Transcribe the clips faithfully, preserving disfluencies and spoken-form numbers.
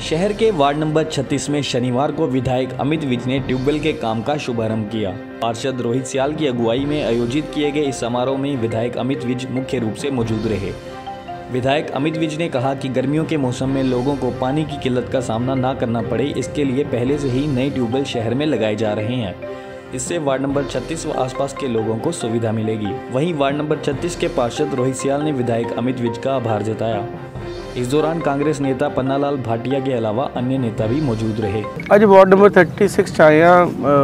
शहर के ward number छत्तीस में शनिवार को विधायक अमित विज ने ट्यूबवेल के काम का शुभारंभ किया। पार्षद रोहित सियाल की अगुवाई में आयोजित किए गए इस समारोह में विधायक अमित विज मुख्य रूप से मौजूद रहे। विधायक अमित विज ने कहा कि गर्मियों के मौसम में लोगों को पानी की किल्लत का सामना न करना पड़े, इसके लिए पहले से ही नए ट्यूबवेल शहर में लगाए जा रहे हैं। इससे वार्ड नंबर छत्तीस व आसपास के लोगों को सुविधा मिलेगी। वहीं वार्ड नंबर छत्तीस के पार्षद रोहित सियाल ने विधायक अमित विज का आभार जताया। इस दौरान कांग्रेस नेता पन्नालाल भाटिया के अलावा अन्य नेता भी मौजूद रहे। आज वार्ड नंबर छत्तीस आया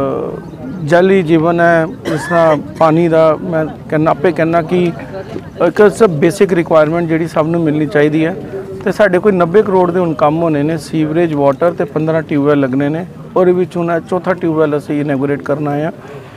जल ही जीवन है, जिस तरह पानी का मैं कहना आपे कहना कि एक सब बेसिक रिक्वायरमेंट जी सबनों मिलनी चाहिए है। तो साढ़े कोई नब्बे करोड़ के हुण काम होने ने, सीवरेज वाटर तो पंद्रह ट्यूबवैल लगने ने और हुण चौथा ट्यूबवैल असीं इनैगोरेट करना है।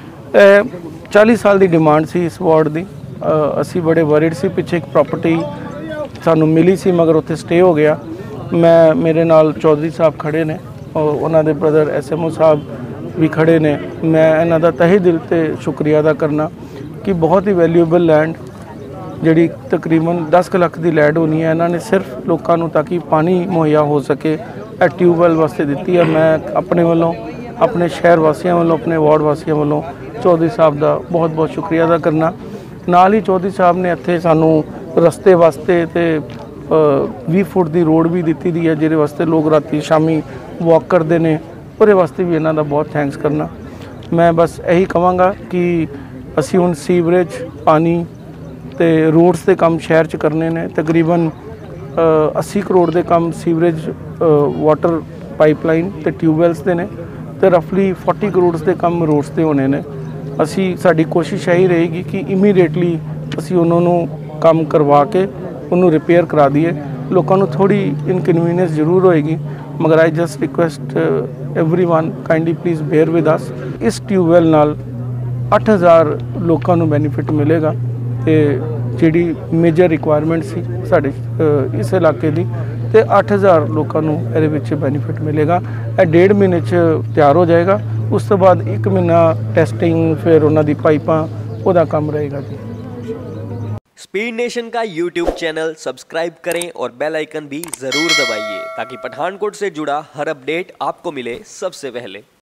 चालीस साल की डिमांड सी इस वार्ड की, असी बड़े वरिड सी। पिछे एक प्रॉपर्टी सानू मिली सी मगर उत्थे स्टे हो गया। मैं मेरे नाल चौधरी साहब खड़े ने और उन्हां दे ब्रदर एस एम ओ साहब भी खड़े ने। मैं इन्हां दा तहे दिल ते शुक्रिया अदा करना कि बहुत ही वैल्यूएबल लैंड जिहड़ी तकरीबन दस लाख की लैंड होनी है, इन्हां ने सिर्फ लोगों नूं ताकि पानी मुहैया हो सके ए ट्यूबवैल वास्ते दित्ती है। मैं अपने वालों, अपने शहर वासियों वालों, अपने वार्ड वासियों वालों चौधरी साहब का बहुत बहुत शुक्रिया अदा करना। नाल ही चौधरी साहब ने इत्थे सानू रस्ते वास्ते ते बीस फुट की रोड भी दी दी है, जिहदे वास्ते लोग राती शामी वॉक करते हैं। उहदे वास्ते भी इन्हां दा बहुत थैंक्स करना। मैं बस यही कहांगा कि असी हुण सीवरेज, पानी ते रोड्स के काम शहर च करने ने। तकरीबन अस्सी करोड़ के काम सीवरेज, वाटर पाइपलाइन ते ट्यूबवैल्स के ने, तो रफली चालीस करोड़ के काम रोड्स के होने ने। असी साडी कोशिश यही रहेगी कि इमीडिएटली असी उन्होंने काम करवा के उन्होंने रिपेयर करा दिए। लोगों को थोड़ी इनकन्वीनियंस जरूर होएगी, मगर I just request everyone kindly please bear with us. इस ट्यूबवैल नाल अठ हज़ार लोगों को बेनीफिट मिलेगा। तो जी मेजर रिक्वायरमेंट सी साडे इस इलाके की, तो अठ हज़ार लोगों को ये बेनीफिट मिलेगा। यह डेढ़ महीने तैयार हो जाएगा। उस तो बाद एक महीना टेस्टिंग, फिर उन्होंने पाइपां उहदा काम रहेगा जी। स्पीड नेशन का यूट्यूब चैनल सब्सक्राइब करें और बेल आइकन भी ज़रूर दबाइए ताकि पठानकोट से जुड़ा हर अपडेट आपको मिले सबसे पहले।